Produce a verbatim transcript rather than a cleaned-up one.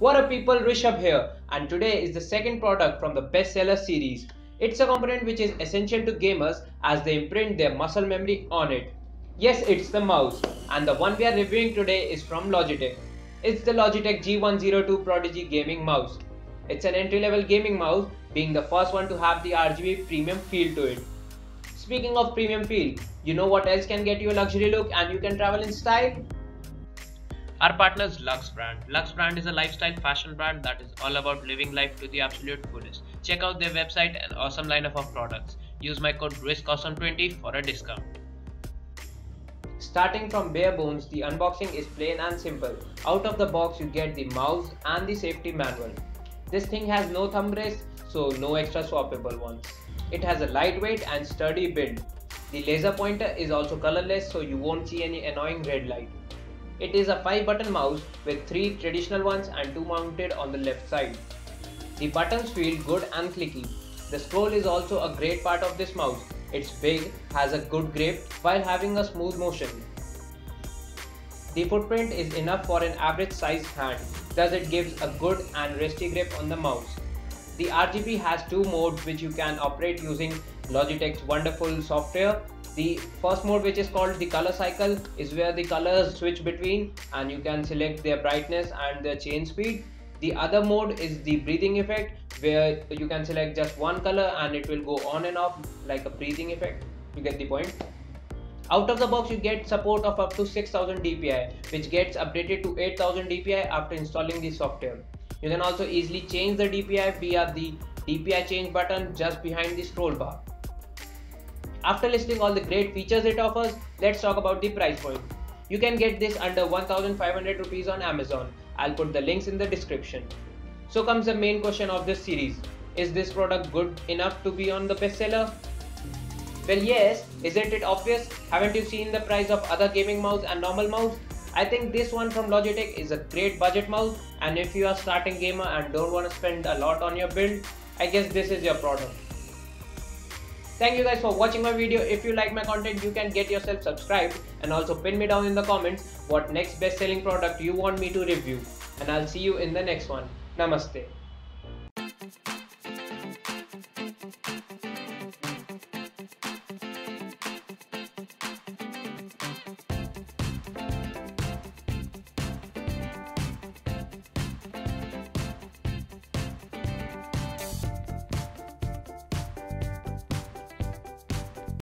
What up people, Rishabh here, and today is the second product from the bestseller series. It's a component which is essential to gamers as they imprint their muscle memory on it. Yes, it's the mouse, and the one we are reviewing today is from Logitech. It's the Logitech G one oh two Prodigy Gaming Mouse. It's an entry-level gaming mouse, being the first one to have the R G B premium feel to it. Speaking of premium feel, you know what else can get you a luxury look and you can travel in style? Our partner is Lux brand. Lux brand is a lifestyle fashion brand that is all about living life to the absolute fullest. Check out their website and awesome lineup of products. Use my code risk awesome twenty for a discount. Starting from bare bones, the unboxing is plain and simple. Out of the box you get the mouse and the safety manual. This thing has no thumb rest, so no extra swappable ones. It has a lightweight and sturdy build. The laser pointer is also colorless, so you won't see any annoying red light. It is a five button mouse with three traditional ones and two mounted on the left side. The buttons feel good and clicky. The scroll is also a great part of this mouse. It's big, has a good grip while having a smooth motion. The footprint is enough for an average sized hand, thus it gives a good and resty grip on the mouse. The R G B has two modes which you can operate using Logitech's wonderful software. The first mode, which is called the color cycle, is where the colors switch between and you can select their brightness and their change speed. The other mode is the breathing effect, where you can select just one color and it will go on and off like a breathing effect. You get the point. Out of the box you get support of up to six thousand D P I, which gets updated to eight thousand D P I after installing the software. You can also easily change the D P I via the D P I change button just behind the scroll bar. After listing all the great features it offers, let's talk about the price point. You can get this under one thousand five hundred rupees on Amazon. I'll put the links in the description. So comes the main question of this series. Is this product good enough to be on the bestseller? Well, yes. Isn't it obvious? Haven't you seen the price of other gaming mouse and normal mouse? I think this one from Logitech is a great budget mouse, and if you are starting gamer and don't want to spend a lot on your build, I guess this is your product. Thank you guys for watching my video. If you like my content, you can get yourself subscribed and also pin me down in the comments what next best selling product you want me to review. And I'll see you in the next one. Namaste.